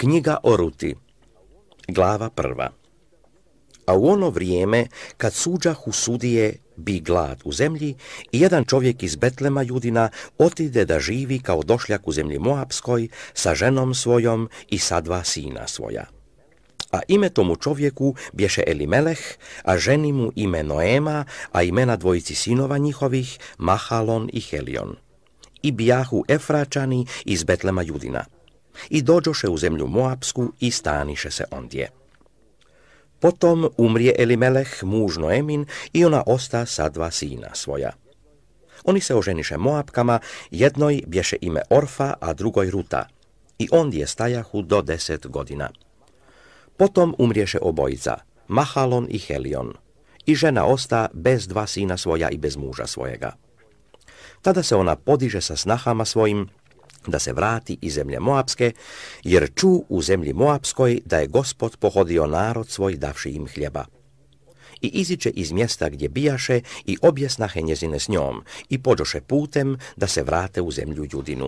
Knjiga o Ruti, glava 1. A u ono vrijeme, kad suđahu sudije, bi glad u zemlji, i jedan čovjek iz Betlema Judina otide da živi kao došljak u zemlji Moapskoj sa ženom svojom i sa 2 sina svoja. A ime tomu čovjeku bješe Elimeleh, a ženi mu ime Noema, a imena 2 sinova njihovih, Mahalon i Helion. I bijahu Efračani iz Betlema Judina. I dođoše u zemlju Moapsku i staniše se ondje. Potom umrije Elimeleh, muž Noemin, i ona osta sa 2 sina svoja. Oni se oženiše Moapkama, jednoj bješe ime Orfa, a drugoj Ruta, i ondje stajahu do 10 godina. Potom umriješe obojica, Mahalon i Helion, i žena osta bez 2 sina svoja i bez muža svojega. Tada se ona podiže sa snahama svojim, da se vrati iz zemlje Moapske, jer ču u zemlji Moapskoj da je Gospod pohodio narod svoj davši im hljeba. I iziće iz mjesta gdje bijaše i objesnahe njezine s njom i pođoše putem da se vrate u zemlju Judinu.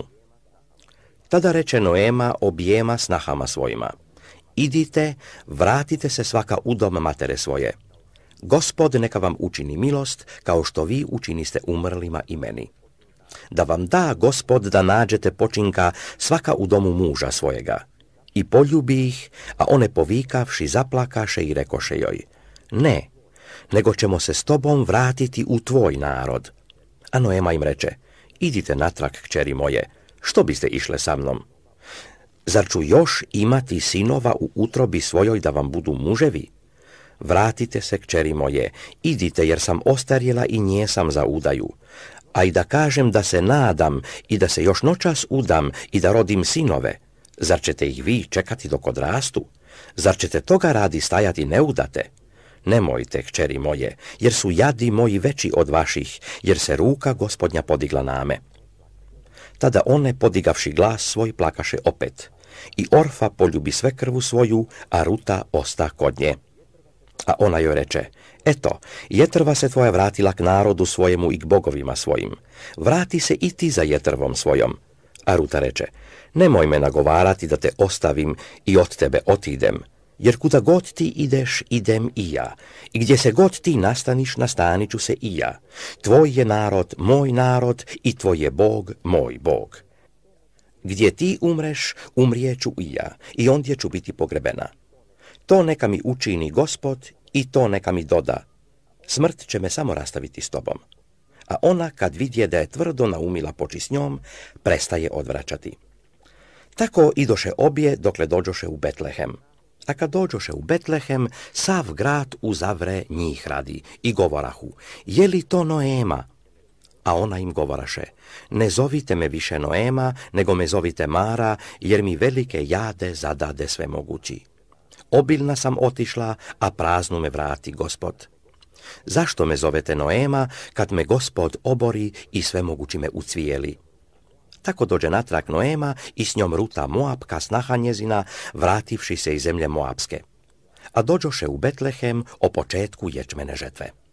Tada reče Noema objema snahama svojima: idite, vratite se svaka u dom matere svoje. Gospod neka vam učini milost, kao što vi učiniste umrlima i meni. Da vam da Gospod da nađete počinka svaka u domu muža svojega. I poljubi ih, a one povikavši zaplakaše i rekoše joj: ne, nego ćemo se s tobom vratiti u tvoj narod. A Noema im reče: idite natrag, kćeri moje, što biste išle sa mnom? Zar ću još imati sinova u utrobi svojoj da vam budu muževi? Vratite se, kćeri moje, idite, jer sam ostarjela i njesam za udaju. A i da kažem da se nadam i da se još noćas udam i da rodim sinove, zar ćete ih vi čekati dok odrastu? Zar ćete toga radi stajati neudate? Nemojte, kćeri moje, jer su jadi moji veći od vaših, jer se ruka Gospodnja podigla name. Tada one, podigavši glas svoj, plakaše opet. I Orfa poljubi svekrvu svoju, a Ruta osta kod nje. A ona joj reče: eto, jetrva se tvoja vratila k narodu svojemu i k bogovima svojim. Vrati se i ti za jetrvom svojom. A Ruta reče: nemoj me nagovarati da te ostavim i od tebe otidem, jer kuda god ti ideš, idem i ja. I gdje se god ti nastaniš, nastanit ću se i ja. Tvoj je narod moj narod i tvoj je Bog moj Bog. Gdje ti umreš, umrijeću i ja, i ondje ću biti pogrebena. To neka mi učini Gospod i to neka mi doda: smrt će me samo rastaviti s tobom. A ona, kad vidje da je tvrdo naumila poči s njom, prestaje odvraćati. Tako idoše obje dokle dođoše u Betlehem. A kad dođoše u Betlehem, sav grad uzavre njih radi i govorahu: je li to Noema? A ona im govoraše: ne zovite me više Noema, nego me zovite Mara, jer mi velike jade zadade svemogući. Obilna sam otišla, a praznu me vrati Gospod. Zašto me zovete Noema, kad me Gospod obori i svemogući me ucvijeli? Tako dođe natrag Noema i s njom Ruta Moapka, snaha njezina, vrativši se iz zemlje Moapske. A dođoše u Betlehem o početku ječmene žetve.